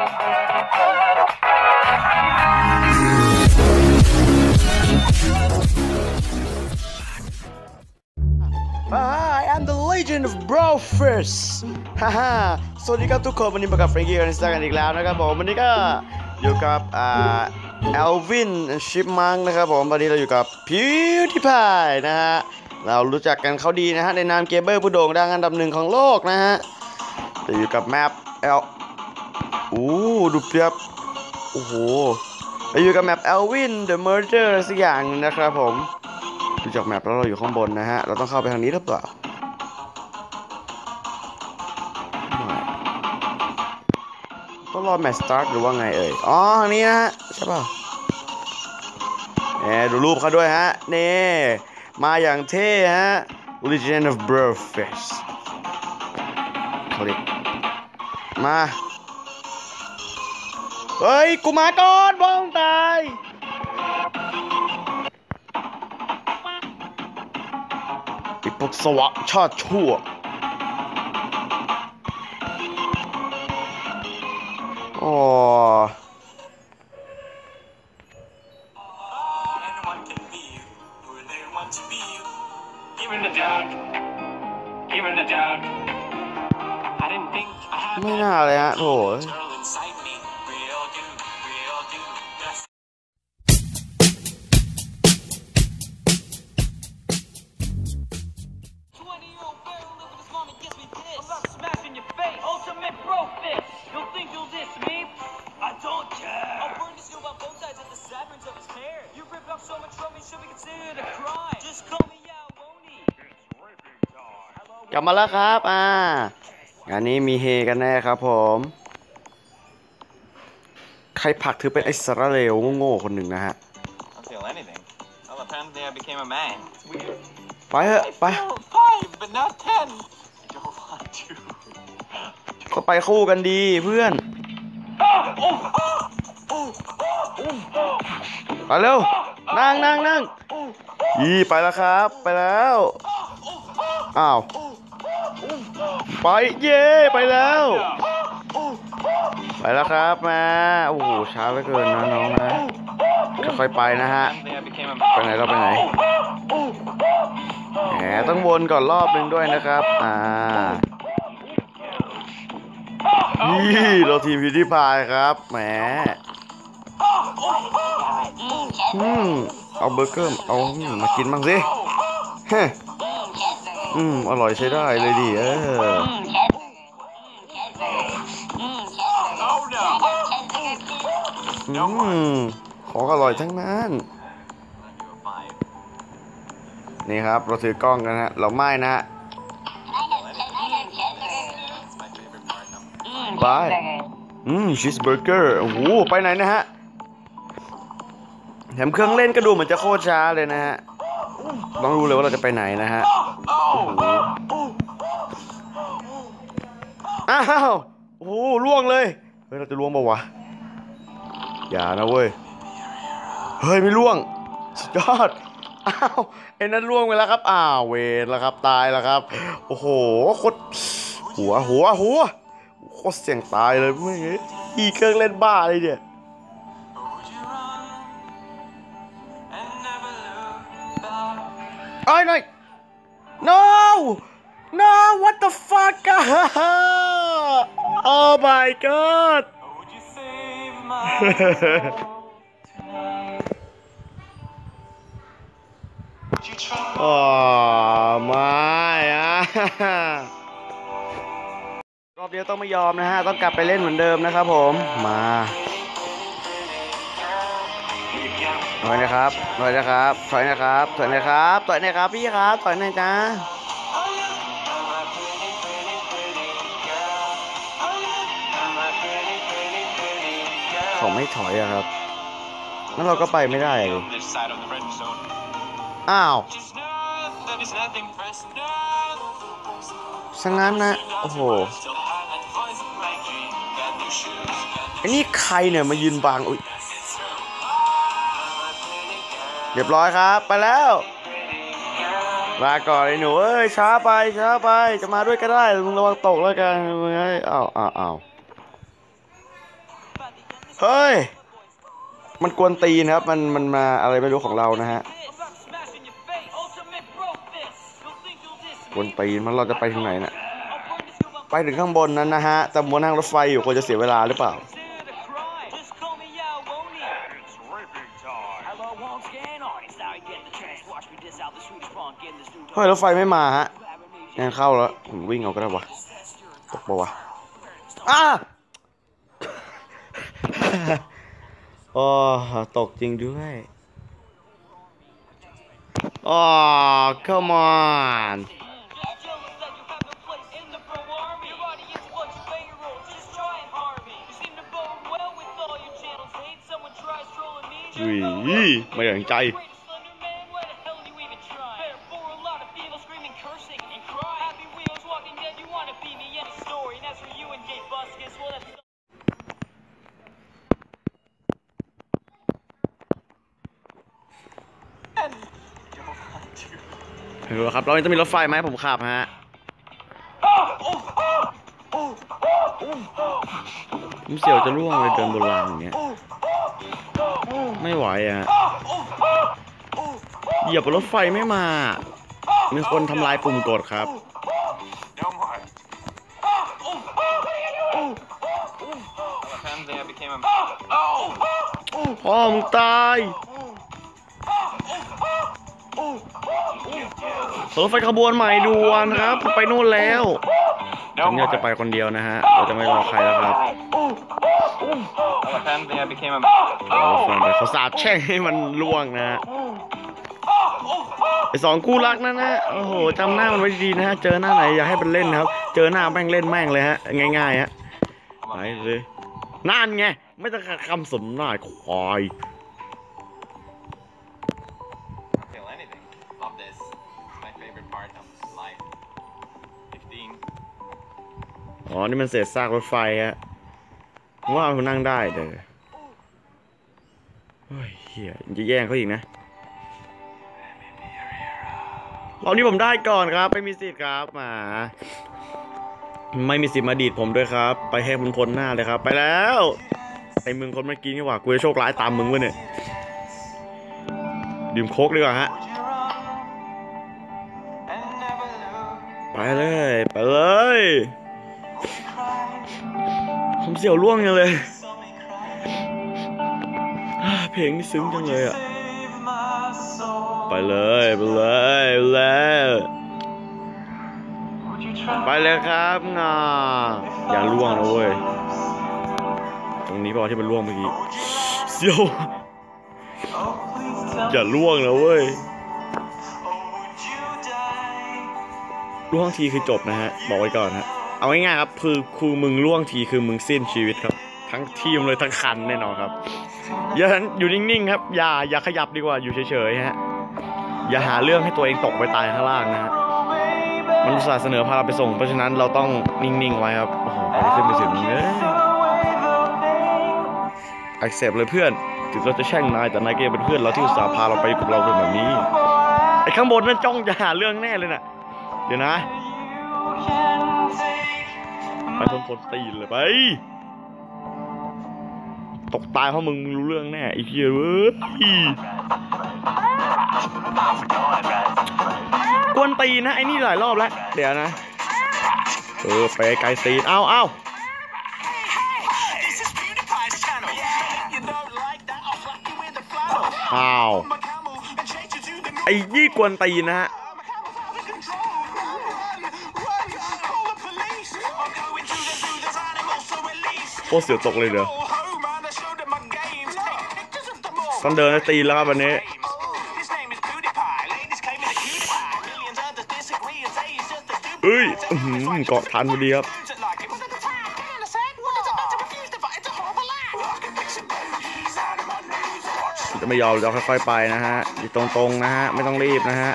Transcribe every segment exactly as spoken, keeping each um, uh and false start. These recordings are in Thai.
I am the legend of Brofist ฮ่าฮ่าสวัสดีครับทุกคนวันนี้มากับเฟรนกี้กันสตาร์กันอีกแล้วนะครับผมวันนี้ก็อยู่กับอ่าเอลวินชิปมังนะครับผมวันนี้เราอยู่กับพิวที่พายนะฮะเรารู้จักกันเขาดีนะฮะในนามเกมเบอร์ผู้โด่งดังอันดับหนึ่งของโลกนะฮะจะอยู่กับแมปเอลอู้ดูเปียบโอ้โหเราอยู่กับแมปเอลวิน The Merger สักอย่างนะครับผมดูจากแมปแล้วเราอยู่ข้างบนนะฮะเราต้องเข้าไปทางนี้หรือเปล่าต้องรอแมตช์สตาร์ทหรือว่าไงเอ่ยอ๋อทางนี้นะฮะใช่ป่ะเนี่ยดูรูปเขาด้วยฮะนี่มาอย่างเท่ฮะ Legend of Brofist คลิกมาเฮ้ยกูมาก่อนบ้องตายไอ้พวกสวะชาติชั่วโอ้ไม่น่าเลยฮะโถกลับมาแล้วครับอ่างานนี้มีเฮกันแน่ครับผมใครผลักถือเป็นไอ้สารเลวโง่ๆคนหนึ่งนะฮะไปเถอะไปก็ไปคู่กันดีเพื่อนไปเร็วนั่งนั่งนั่งอีไปแล้วครับไปแล้วอ้าวไปเย่ไปแล้วไปแล้วครับมาโอ้โหช้าเหลือเกินนะน้องนะค่อยๆไปนะฮะไปไหนเราไปไหนแหมต้องวนก่อนรอบนึงด้วยนะครับอ่านี่เราทีมพิวที่พายครับแหมอืมเอาเบอร์เกอร์เอามากินบ้างสิเฮ้อืมอร่อยใช้ได้เลยดิเอออืมของอร่อยทั้งนั้นนี่ครับเราถือกล้องกันฮะเราไม่นะฮะไปอืมชีสเบอร์เกอร์โอ้โหไปไหนนะฮะแถมเครื่องเล่นก็ดูเหมือนจะโคตรช้าเลยนะฮะต้องรู้เลยว่าเราจะไปไหนนะฮะอ้าวโอ้โหล่วงเลยเฮ้ยเราจะล่วงป่าวะอย่านะเว้ยเฮ้ยไม่ล่วงสุดยอดอ้าวไอ้นั้นล่วงไปแล้วครับอ้าวเวรแล้วครับตายแล้วครับโอ้โหโคตรหัวหัวหัวโคตรเสี่ยงตายเลยไม่งี้อีเครื่องเล่นบ้าเลยเนี่ยไอ้หน่อย no no what the fuck oh my god อ๋อไม่อะรอบเดียวต้องไม่ยอมนะฮะต้องกลับไปเล่นเหมือนเดิมนะครับผมมาถอยนะครับถอยนะครับถอยนะครับถอยนะครับถอยนะครับพี่ครับถอยหน่อยจ้าเขาไม่ถอยอะครับงั้นเราก็ไปไม่ได้เลยอ้าวสังงั้นนะโอ้โหไอ้นี่ใครเนี่ยมายืนบังอุ้ยเรียบร้อยครับไปแล้วลาก่อนไอ้หนูเอ้ยช้าไปช้าไปจะมาด้วยก็ได้มึงระวังตกแล้วกันมึงไอ้อ้าวอ้าวอ้าวเฮ้ยมันกวนตีนครับมันมันมาอะไรไม่รู้ของเรานะฮะกวนตีนมันเราจะไปถึงไหนน่ะไปถึงข้างบนนั้นนะฮะแต่บนทางรถไฟอยู่ควรจะเสียเวลาหรือเปล่าเฮ้ยรถไฟไม่มาฮะงานเข้าแล้วผมวิ่งเอาก็ได้วะตกปะวะอ้าโอ้ตกจริงด้วยโอ้ come on อุ้ยไม่อย่างใจเออครับเราจะมีรถไฟไหมผมขับฮะผมเสียวจะร่วงเลยเดินบนรางอย่างเงี้ยไม่ไหวอ่ะเหยียบบนรถไฟไม่มามีคนทำลายปุ่มกดครับพ่อมึงตายรถไฟขบวนใหม่ด่วนครับไปนู่นแล้วผมอยากจะไปคนเดียวนะฮะเราจะไม่รอใครแล้วครับเขาสาบแช่งให้มันล่วงนะฮะไอสองคู่รักนั่นนะโอ้โหจำหน้ามันไว้ดีนะฮะเจอหน้าไหนอย่าให้มันเล่นครับเจอหน้าแม่งเล่นแม่งเลยฮะง่ายๆฮะไปเลยนั่นไงไม่ต้องคำสนหน่ายควายอ๋อนี่มันเศษซากรถไฟฮะว่าเขานั่งได้เด้อเฮ้ยเฮียจะแย่งเขาอีกนะรอบนี้ผมได้ก่อนครับไม่มีสิทธิ์ครับมาไม่มีสิทธิ์มาดีดผมด้วยครับไปให้มันพ้นหน้าเลยครับไปแล้วไอ้มึงคนเมื่อกี้นี่หว่ากูจะโชคร้ายตามมึงวะเนี่ยดื่มโค้กดีกว่าฮะไปเลยไปเลยผมเสียวร่วงจังเลยเพลงนี่ซึ้งจังเลยอ่ะไปเลยไปเลยไปเลยไปเลยครับงาอย่าร่วงนะเว้ยตรงนี้พอที่มันร่วงเมื่อกี้เสียวอย่าร่วงนะเว้ยร่วงทีคือจบนะฮะบอกไว้ก่อนฮะเอาง่ายๆครับคือคือมึงล่วงทีคือมึงสิ้นชีวิตครับทั้งทีมเลยทั้งคันแน่นอนครับอย่าอยู่นิ่งๆครับอย่าอย่าขยับดีกว่าอยู่เฉยๆฮะอย่าหาเรื่องให้ตัวเองตกไปตายข้างล่างนะฮะมันอุตส่าห์เสนอพาเราไปส่งเพราะฉะนั้นเราต้องนิ่งๆไว้ครับโอ้โหไปขึ้นไปถึงเลยอักเสบเลยเพื่อนถึงเราจะแช่งนายแต่นายก็ยังเป็นเพื่อนเราที่อุตส่าห์พาเราไปกับเราเป็นแบบนี้ไอ้ข้างบนนั่นจ้องจะหาเรื่องแน่เลยน่ะเดี๋ยวนะไปพ้นพ้นตีนเลยไปตกตายเพราะมึงรู้เรื่องแน่ไอ้เหี้ยเว้ยกวนตีนนะไอ้นี่หลายรอบแล้วเดี๋ยวนะเออไปไกลตีนเอาเอาอ้าวไอ้ยี่กวนตีนนะฮะโคตรเสียวตกเลยเด้อต้องเดินตีนแล้วครับวันนี้เฮ้ยเกาะทันพอดีครับจะไม่ยอมจะค่อยๆไปนะฮะอยู่ตรงๆนะฮะไม่ต้องรีบนะฮะ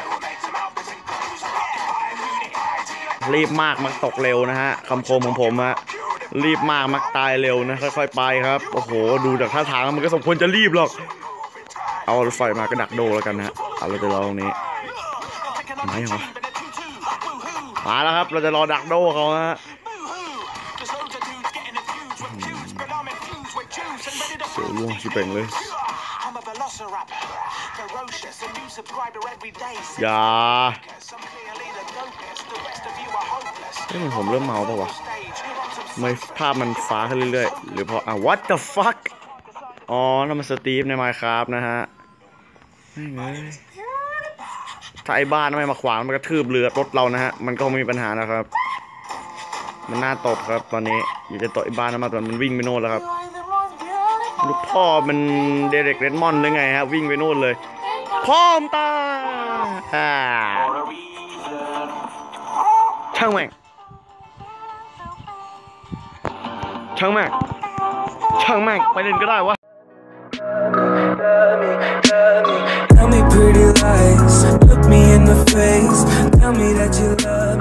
รีบมากมักตกเร็วนะฮะคำคมของผมฮะรีบมากมักตายเร็วนะค่อยๆไปครับโอ้โหดูจากท่าทางมันก็สมควรจะรีบหรอกเอารถไฟมาก็ดักโดแล้วกันนะฮะเอาเราจะรอตรงนี้ไม่เหรอมาแล้วครับเราจะรอดักโดเขาฮะล่วงชิบเป่งเลยอย่าเฮ้ยผมเริ่มเมาป่าววะไม่ภาพมันฟ้าขึ้นเรื่อยๆหรือเพราะอ่ะ what the fuck อ๋อนั่นมันสตีฟใน Minecraft นะฮะไม่ไงถ้าไอ้บ้านไม่มาขวางมันกระทืบเรือรถเรานะฮะมันก็ไม่มีปัญหานะครับมันน่าตบครับตอนนี้อยากจะต่อยบ้านมากแต่มันวิ่งไปโน่นแล้วครับลูกพ่อมันเดเร็กเรดมอนด์หรือไงฮะวิ่งไปโน่นเลยพ่อมตาอ่าช่างแม่งช่างแม่งช่างแม่งไปเล่นก็ได้วะ Tell me pretty lies, look me in the face, tell me that you love